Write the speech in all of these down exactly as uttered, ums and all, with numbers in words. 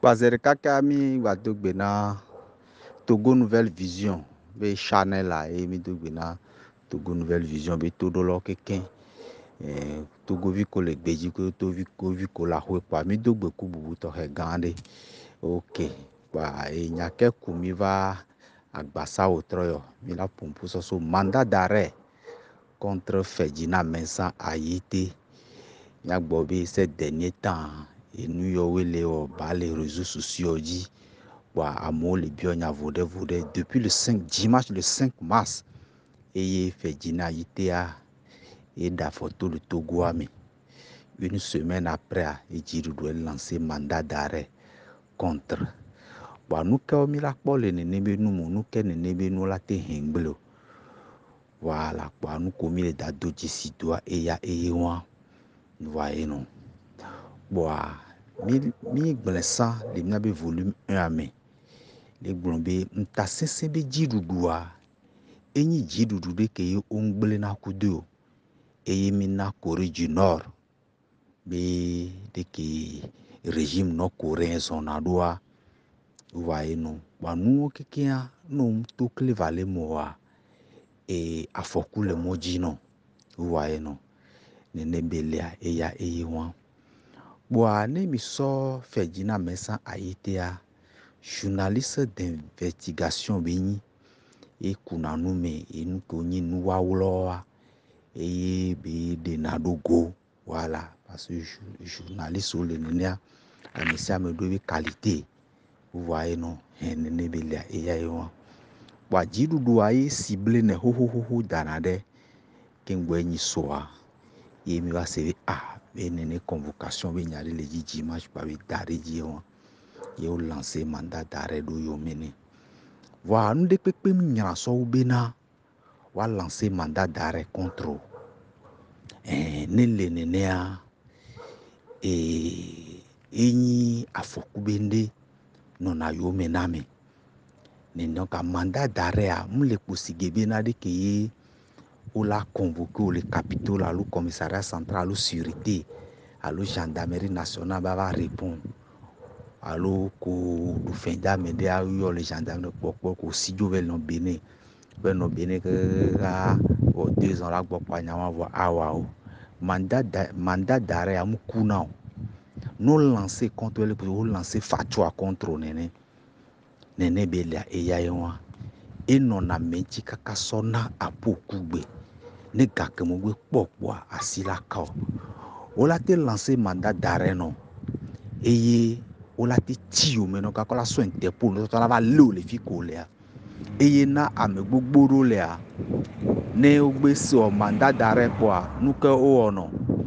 Bazere kaka mi wadogbe na Togo Nouvelle Vision be channel la e mi dogbe na Togo Nouvelle Vision be todo lo keken eh Togo vi ko le gbeji ko to vi ko vi ko la hwe pa mi dogbe ku bubu to he gande ok pa e nya ke ku mi va agbasa otroyo mi la pompu so so mandat d'arrêt contre Ferdinand Mensah Ayité nya gbo be ces derniers temps et nous yo wele o ba les réseaux sociaux dit wa amo le bio nya vode vode depuis le cinq dimanche le cinq mars et Ferdinand Ayité a et da photo le Togo ami une semaine après et Djidou doit lancer mandat d'arrêt contre wa nous ka mi la po le nene be nu mo nous ke nene be nu la te hengblo voilà kwa nous komi le da doji sidwa e ya e wa voyez non boa mi mi gblesa le mi be volume un ame le glombe nta sese be Djidou a enyi Djidou de ke yo ongble na kudo e mi na Corée du Nord be de ke régime nord coréen son adoa vous voyez non ba nous kekia no to kle vale moa e afoku le moji non vous voyez non nene belia e ya e wan boa ne mi so Ferdinand Mensah Ayité a journaliste d'investigation beni e kuna nu me e nu ko nyi nu wa wloa e be de na dogo voilà parce que journaliste ou le nenia a mi sa me do qualité vous voyez non nene belia e ya e wan boa Djidou a e ciblé ne ho ho ho ho danade kengwe nyi soa e mi va se ah be nene convocation be nyari le dimanche pa be dare di wan ye o lancer mandat d'arrêt do yo mene voilà nous de pepe mi nyara so bena wa lancer mandat d'arrêt contre eh ne le nene a e enyi afoku bende non na yo mename ne donc un mandat d'arrêt a mu le posigebe na de ke ou la convoqué le capitole à le commissariat central à sécurité à la gendarmerie nationale va va répondre alors ko du fenda me de a yo le gendarme pokpo ko sidio vel no Bénin vel no Bénin que a o deux ans la pokpo nya wa vo awa o mandat mandat d'arrêt a mu kuna non lancé contre le pour lancer fatwa contre nene nene belia e ya yewa e non na menti kaka sona apokugbe ne gake mo gbe pokpo asila ka o la te lancer mandat d'arrêt non eye o la te ti o meno ka kola so Interpol no to la va le le fi ko le eye na ame gbogbo ro le a ne o gbe so mandat d'arrêt kwa nu ke o ono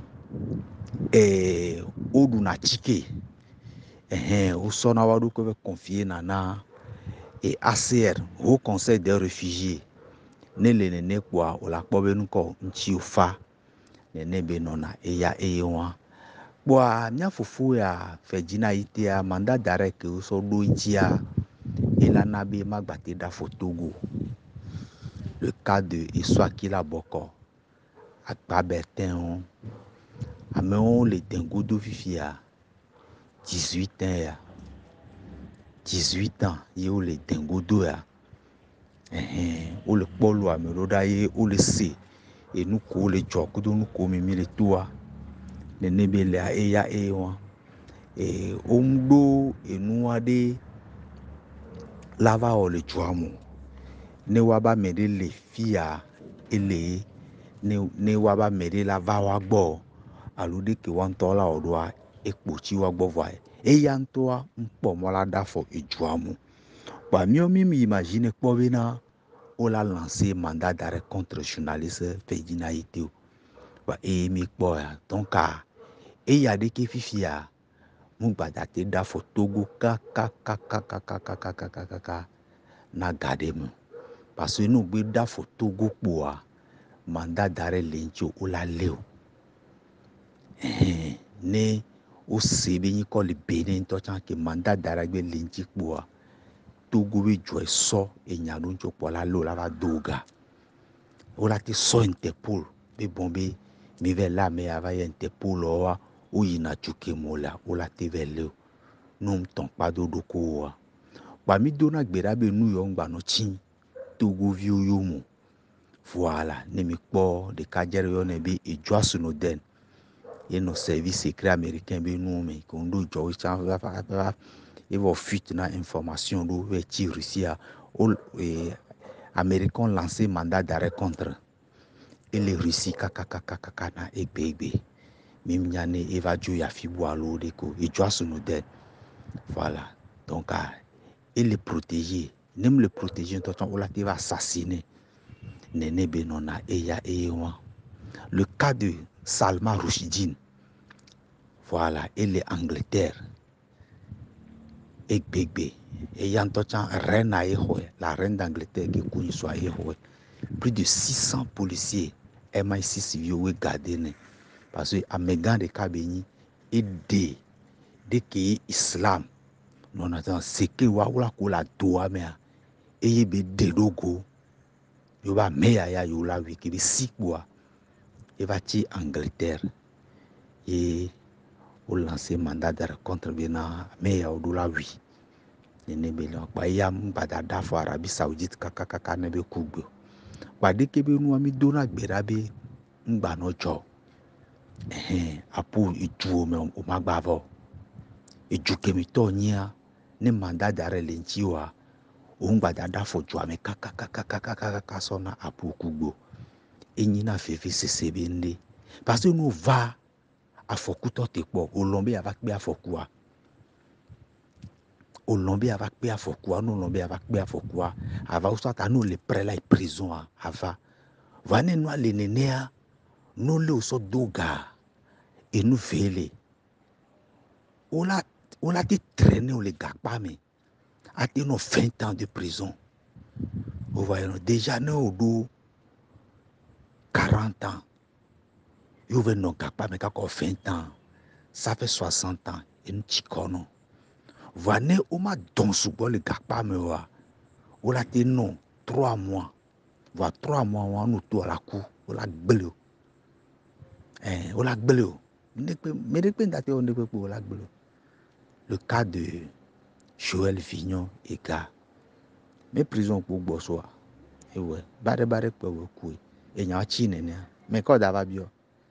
eh o du na chike eh o so na wa do ko confier na na et A C R Haut Conseil des réfugiés ne le nene kwa o la kpo be nu ko nchi ofa nene be nona e ya e wa boa nya fufu ya Ferdinand Ayité a mandat d'arrêt que so do ntia et la nabe magbate da Togo le cas de Eswakila Boko Akpa Bertin ameon le dengodo fifia dix-huit ans ya dix-huit ans ye o le dengodo ya eh o le polo amero da ye o le se e nu ko le jokudo nu ko mi mi le toa nene be le a e ya e wa e o mdo enu ade lava o le joamu ne waba mede le fia ele ne ne waba mede la va wa gbo alude ke wan tola odwa ekpochi wa gbo vai e ya ntoa mpo mola da fo e joamu ba mi o mi mi imagine kpo be na o la lancer mandat d'arrêt contre journaliste Ferdinand Ayité ba e mi kpo ya donc a e ya de ke fifia mu gbada te da fo Togo ka ka ka ka ka ka ka ka ka ka ka na gade mu parce que nous gbe da fo Togo kpoa mandat d'arrêt lencho o la leo eh ne o sebe ni ko le Bénin to chan ke mandat d'arrêt gbe lenchi kpoa Togo be jo so e nya don cho po la lo la va doga o la te so Interpol be bombe mi ve la me ava Interpol o o yina chuke mola o la te ve leo Nous t'en pas de doko. Ba mi dona gbera be New York ba no chin. Togo viu yomo. Voilà, ne mi kpo de kajere yo ne bi ejwa Snowden. Et nos services secrets américains be nous mais qu'on do jo chan va va va et vos fuites na information do ve ti Russia au américains lancé mandat d'arrêt contre et les Russes kaka kaka kaka na e bebe même nyane eva jo ya fibu alo de ko ejwa Snowden. Voilà, donc et les protéger, même le protéger toi on l'a va assassiner. Nene benona eya ewa. Le cas de Salman Rushdie, voilà, et l'Angleterre, et bébé, et yantocha reine à la reine d'Angleterre qui connaît soit plus de six cents policiers M I six vieux gardés parce que à Megan de Kabeni et des des qui islam non attends c'est que wa la ko la doa mais et yebe de logo yo ba meya ya yo la wi ki si quoi et va ti Angleterre et au lancer mandat d'arrêt contre Bena meya o la wi ne be lo pa yam badada fo Arabie Saoudite kaka kaka ne be kugbo pa de ke be nu ami dona gbera be ngba no jo eh apu itu me o magbavo eju kemi to nya ne mandat d'arrêt le ntiwa o ngba dada fo jo ame kaka kaka kaka kaka sona apu kugbo enyi na fefe sesebe nde parce que nous va afoku to te po olombe ava pe afoku a olombe ava pe afoku a no olombe ava pe afoku a ava usa ta no le pre la prison a ava vane no ale nenea no le uso doga e nu vele ola ola ti traîner o le gakpa me a te no vingt ans de prison vous voyez déjà no do quarante ans yo ve no gakpa me kako vingt ans ça fait soixante ans et nous chikono vane oma don subo le gakpa me wa ola te non trois mois va trois mois wa no to la coup ola gbele eh ola gbele o me de pe ndate on de pe ola gbele le cas de Joël Vignon et gars mais prison pour bosso et ouais bare bare pe wo ku e nya chi nene mais ko da va bio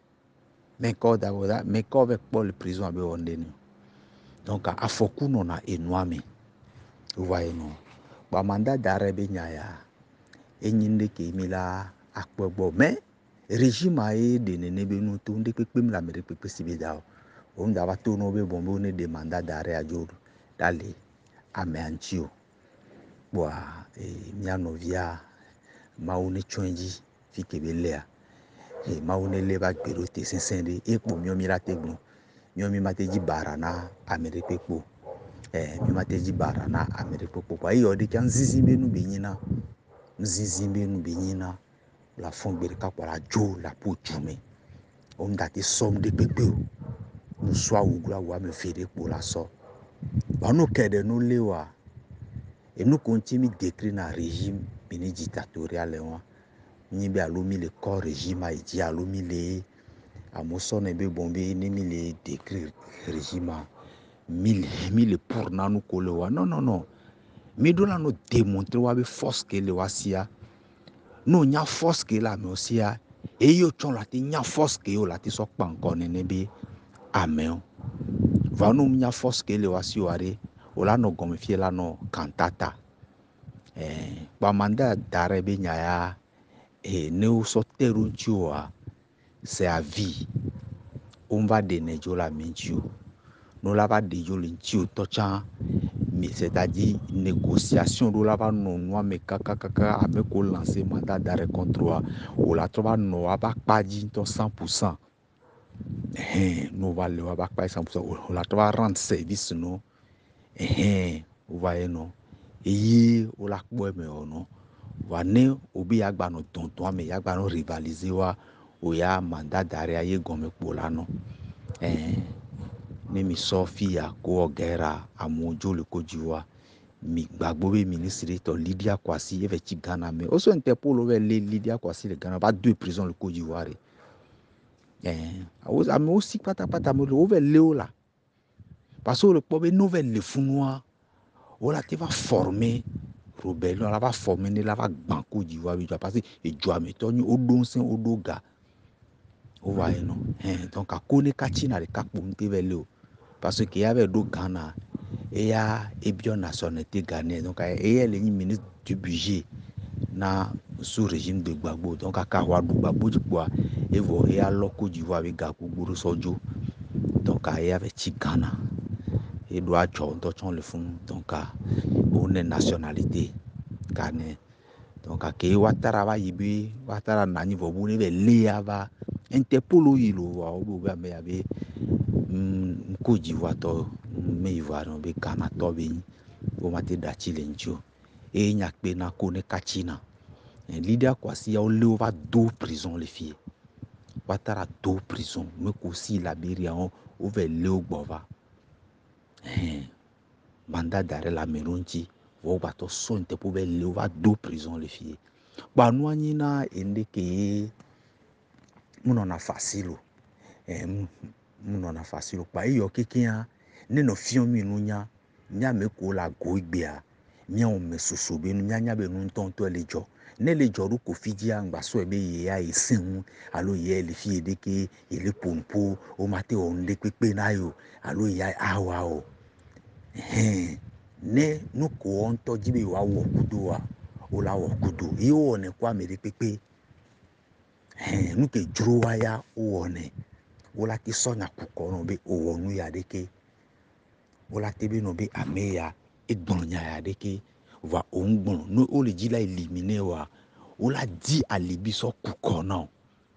mais ko da va mais ko avec pour le prison abe on de donc a foku no na enuame vous voyez non ba mandat d'arrêt be nya ya enyinde ke mila akpogbo mais régime a e de nene be no to nde pepe la mere pepe sibida o nda va to no be bombe ne de mandat d'arrêt a jour d'aller à Antio boa e mia novia maune chonji fike belea e maune leba gbero te sensende e po mio mirate gbo mio mi mateji barana amere pepo eh mi mateji barana amere pepo pa iyo de kan zizimbe nu benyina zizimbe nu benyina la fond gbere ka kwa jo la po jume o ndate som de pepe nu swa ugla wa me fere po la so ba no kede no lewa et nous continuons d'écrire dans le régime dictatorial. Nous avons mis le corps régime à Haïti, nous avons mis les Amoson et Bombé, nous avons mis décrire le régime, mis le pour nous coller. Non, non, non. Mais nous avons démontré la force que le Wassia. Nous avons force que la Messia. Et nous avons force que la Tissot pas encore n'est Amen. Va nous avons force que le Wassia. Ola no gomfie la no cantata. Eh, ba mandat d'arrêt be nyaya et ne so terunchua c'est à vie on va donner jo la menchio no la va de jo l'inchio tocha mais c'est-à-dire négociation do la va non noa me kaka kaka ame ko lancer mandat d'arrêt contre o la trova no aba pa di to cent pour cent eh no va le aba pa cent pour cent o la trova rendre service no eh vous voyez non et o la kbo me ono wane obi agba no tonton me agba no rivaliser wa o ya mandat d'arrêt aye gome pola no eh ne mi Sophia ko ogera amojo le kojiwa mi gbagbo be ministre to Lydia Kwasi e ve ti Ghana me o so interpol ve le Lydia Kwasi le Ghana ba deux prisons le Côte d'Ivoire eh a ame aussi pata pata me o ve le o la parce que le pauvre nouvelle le founois on la te va former rebelle on la va former ne la va banco d'Ivoire parce que et joa metoni odo sen odo ga o va non hein donc à connaître kachina le kapom te velo parce que y avait do Ghana et ya et bien nationalité ghanéenne donc et elle est ministre du budget na sous régime de Gbagbo donc à Kawa du Gbagbo du quoi et vous et à l'Côte d'Ivoire avec Gakou Guru Sojo donc à y avait Ghana et doit être le fond donc à une nationalité ghanéenne donc à que watara va yibi watara nani vobu ne be lea va interpolo yilo wa obo ba me ave Côte d'Ivoire to me Ivoire no be Ghana to be o mate da chile ncho e nyakpe na ko ne kachina leader kwasi ya ole over deux prison les filles watara deux prison me ko si Liberia on over leo gbova mandat d'arrêt la meronti wo ba to so nte po be leo over deux prison les filles ba no anyina ende ke muno na facile eh muno na facile pa iyo kekia ne no fion mi nunya nya me ko la goigbea mi on me sosobe nu nya nya be nu ntonto elejo ne lejo ru ko fidia ngba so ebe ye ya esin alo ye le fi edeke ele pompo o mate on le pepe na yo alo ya awa o eh ne nu ko on to jibe wa wo kudo wa o la wo kudo yo ne kwa me pepe eh nu ke juro wa ya o ne o la ti so nya kuko no be o wonu ya deke o la te be no be ame ya egbon nya ya deke va ongbon no o le ji la éliminer wa o la di alibi so kuko no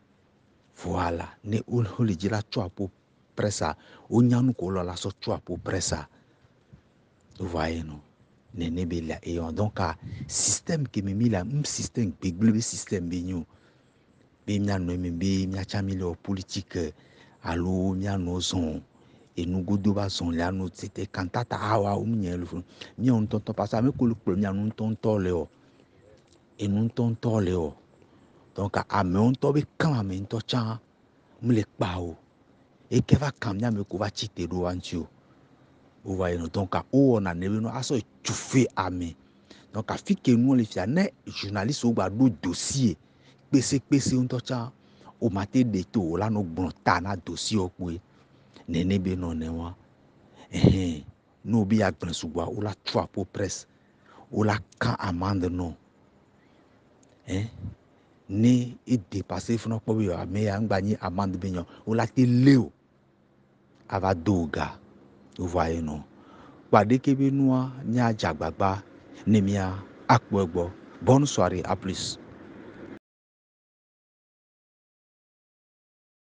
voilà ne o le ji la twa po pressa o nya nu ko lo la so twa po pressa vous voyez non ne ne be la et donc a système que me mi la un système gbegble système be nyu be mia no me be mia chamile o politique alo mia no son et nous godo ba son la no c'était cantata awa o mia le fun mi on tonto parce que me ko le premier nous tonto le o et nous tonto le o donc a me on to be kan me to cha me le pa o et que va camia me ko va chite do ancho o va no donc a o na ne no aso chufe ame donc a fi que nous le fia ne journaliste o gba do dossier pese pese on to cha o mate de to la no gbon ta na dossier o pe nene be no ne wa eh no bi agbon sugba o la twa po presse o la kan amende no eh ne e dépasser funa po bi a me ya ngba ni amende be nyo o la te leo ava doga vous voyez non pàdé kebe noa nya jagbagba ne mia akpogbo bonne soirée à plus.